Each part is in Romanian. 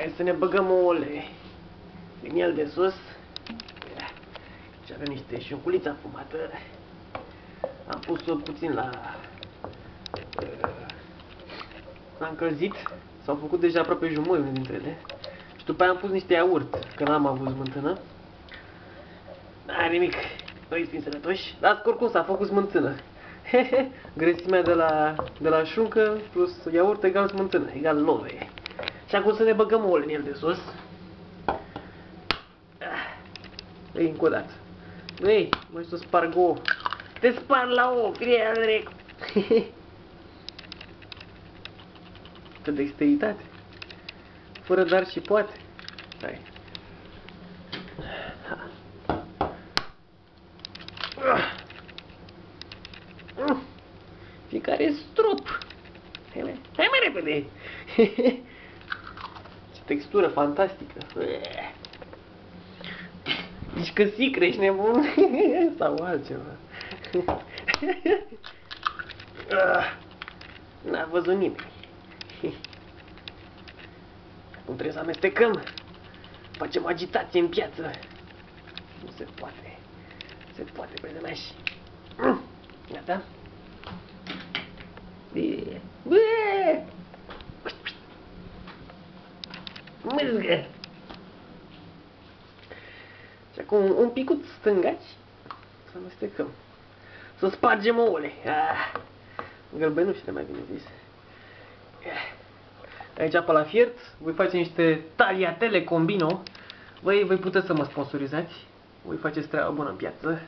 Hai să ne băgăm ouăle din el de sus. Și avem niște șunculiță afumată. Am pus-o puțin la încălzit. S-au făcut deja aproape jumări unele dintre ele. Și după aia am pus niște iaurt, că n-am avut smântână. N-are nimic, noi fiind sănătoși. Dar oricum s-a făcut smântână. Grăsimea de la șuncă plus iaurt egal smântână, egal love. Și acum să ne băgăm ouăle în el de sus. Ei, încă o dată. Ei, mai să sparg ouă. Te spar la ouă, fie direct. Cât dexteritate. Fără dar și poate. Hai. Fiecare strop. Hai mai repede. Ce textură fantastică. Zici că sicre, ești nebun? Sau altceva. N-a văzut nimeni. Acum trebuie să amestecăm. Facem agitație în piață. Nu se poate. Se poate, prietenași. Gata? Mâzgă! Și acum un picuț stângaci. Să amestecăm. Să spargem ouăle. Gălbenușile, mai bine zis. Aici pe la fiert voi face niște tagliatelle combino. Voi puteți să mă sponsorizați. Voi faceți treaba bună în piață.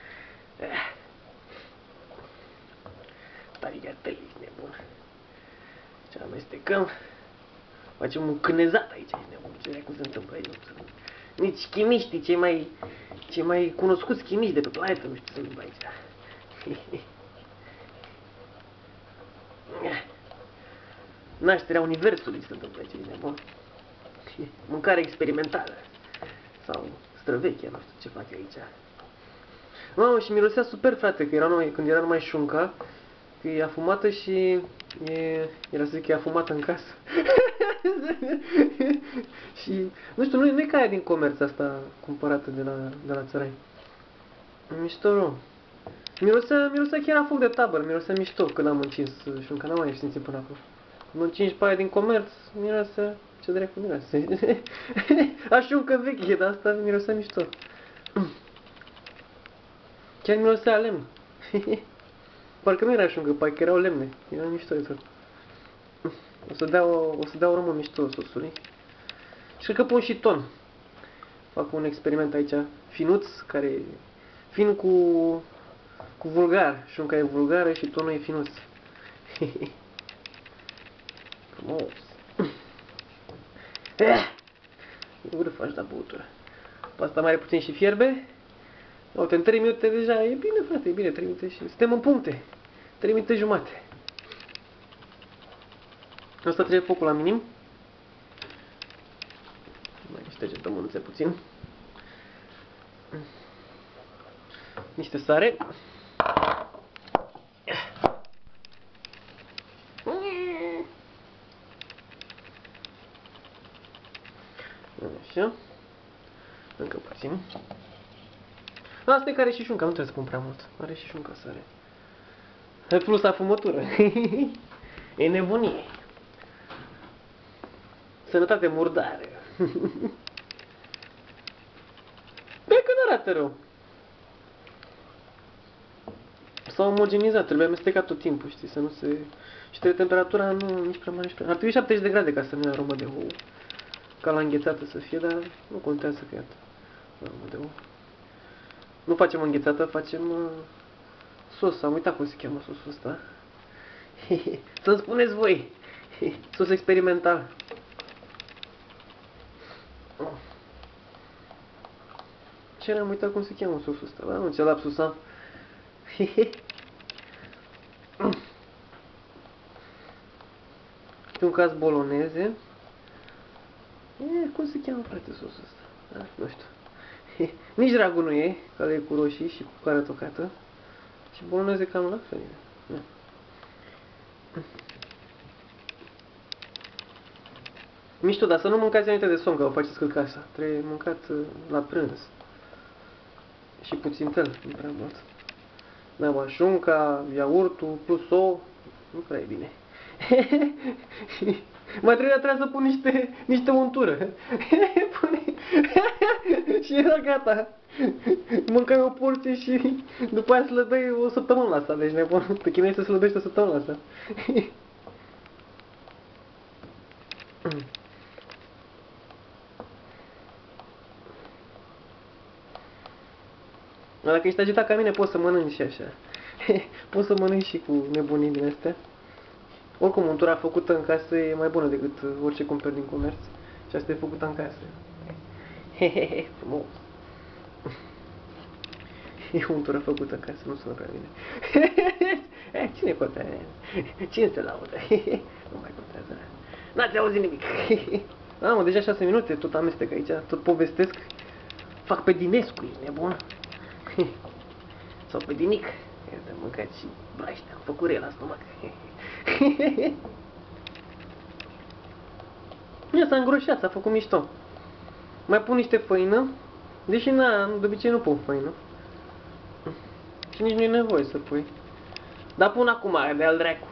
Tagliatelle, ești nebun. Ce amestecăm. Facem un cânezat aici, ești nebun. Ce dracu se întâmplă aici? Nici chimiștii, cei mai cunoscuți chimiști de pe planetă, nu știu ce se întâmplă aici. Nașterea universului se întâmplă aici, ești nebun. Mâncare experimentală. Sau străvechea, nu știu ce fac aici. Mamă, și mirosea super, frate, că când era numai șunca, că e afumată și era să zic că e afumată în casă. Și, nu știu, nu e ca aia din comerț asta cumpărată de la țărani. Mișto, rău. Mirosea chiar a foc de tabără, mirosea mișto când am încins șunca, n-am mai simțit până acum. Când încingi pe aia din comerț, mirosea, ce dracu mirosea. A șuncă veche, dar asta mirosea mișto. Chiar mirosea a lemn. Parcă nu era șuncă, parcă erau lemne. Era mișto de tot. O să dea o aromă mișto sosului. Și cred că pun și ton. Fac un experiment aici. Finuț, care fin cu vulgar. Șunca e vulgară și tonul e finuț. Frumos. Nu faci la băutură. Asta mai are puțin și fierbe. Uite, în 3 minute deja e bine, frate, e bine, 3 minute și suntem în puncte. 3 minute jumate. Asta trebuie focul la minim. Mai ștergem pe mânuțe puțin. Niște sare. Așa. Încă puțin. Asta e care și șunca, nu trebuie să pun prea mult. Are și șunca sare. Plus afumătură. E nebunie. Sănătate murdară. Bine că nu arată rău. S-a omogenizat, trebuie amestecat tot timpul, știi, să nu se... Și trebuie temperatura nu nici prea mare, nici prea... Ar trebui 70 de grade ca să nu ia aromă de ou. Ca la înghețată să fie, dar nu contează că iată. Aromă de ou. Nu facem înghețată, facem sos. Am uitat cum se cheamă sosul ăsta. Să-mi spuneți voi. Sos experimental. Ce am uitat cum se cheamă sosul ăsta? Nu, ce lapsus am. Un caz boloneze. Cum se cheamă, frate, sosul ăsta? Da? Nu știu. Nici ragu nu e, care e cu roșii și cu cară tocată. Și boloneze cam la fel. Da. Mișto, dar să nu mâncați înainte de somn, că vă faceți căcasa. Trebuie mâncat la prânz. Și puțin tel, nu prea mult. Da, mașunca, iaurtul, plus ouă, nu prea e bine. Mai trebuia să pun niște untură. Și era gata. Mâncai o porție și după aia slăbeai o săptămână la asta. Deci nebun, te chinuiești să slăbești o săptămână la asta. Dacă ești agitat ca mine, poți să mănânci și așa. Poți să mănânci și cu nebunii din astea. Oricum, untura făcută în casă e mai bună decât orice cumperi din comerț. Și asta e făcută în casă. Hehehe, frumos. E untura făcută în casă, nu sună prea bine. Cine contează? Cine se laudă? Nu mai contează. N-ați auzit nimic. Mă, deja 6 minute, tot amestec aici, tot povestesc. Fac pe Dinescu, e nebun. Sau pe Dinic. Iată, am mâncat și braște, am făcut rel la stomac. Ia s-a îngroșat, s-a făcut mișto. Mai pun niște făină, deși de obicei nu pun făină. Și nici nu e nevoie să pui. Dar pun acum, de-al dracu.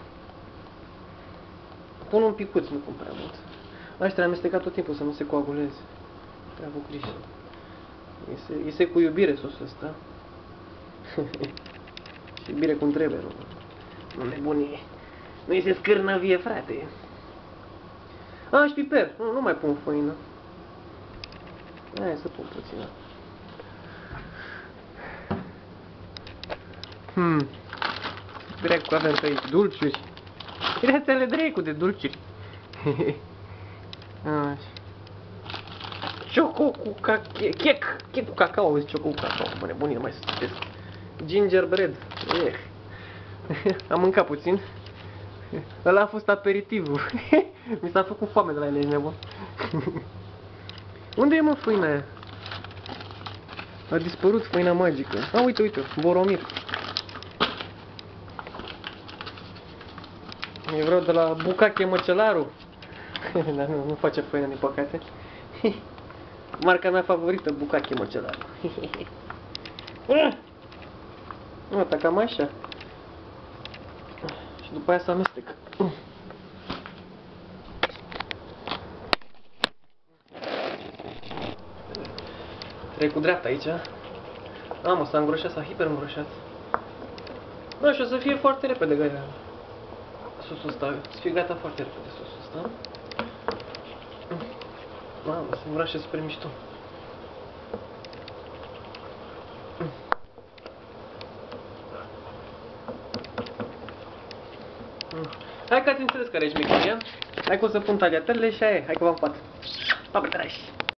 Pun un picuț, nu pun prea mult. Aș trebuie amestecat tot timpul să nu se coaguleze. Prea cu grijă. Iese cu iubire sosul ăsta. Și iubire cum trebuie, nu nebunie. Nu iese scârnăvie, frate. Și piper. Nu mai pun făină. Hai să pun puțină. Dracu, avem pe aici dulciuri. Rețele dracu de dulciuri. Choco cu chec cu cacao, zice choco cu cacao. Mă nebunii, nu mai să citesc. Gingerbread. Am mâncat puțin. Ăla a fost aperitivul. Mi s-a făcut foame de la ele, nebun. Unde e, mă, făina aia? A dispărut făina magică. Uite, Boromir. Eu vreau de la Bucache Măcelaru. Dar nu face făina, din păcate. Marca mea favorită, Bucache Măcelaru. Uite, cam așa. Și după aia să amestec. Trec cu dreapta aici. Mă, s-a îngroșat, s-a hiper-îngroșat. Și o să fie foarte repede gata sosul ăsta. Să fie gata foarte repede sosul ăsta. Mamă, se îngroașe super mișto. Hai că ați înțeles care ești mecheria. Hai că o să pun tagliatelle și aia. Hai că v-am pat. Pa, pe trași.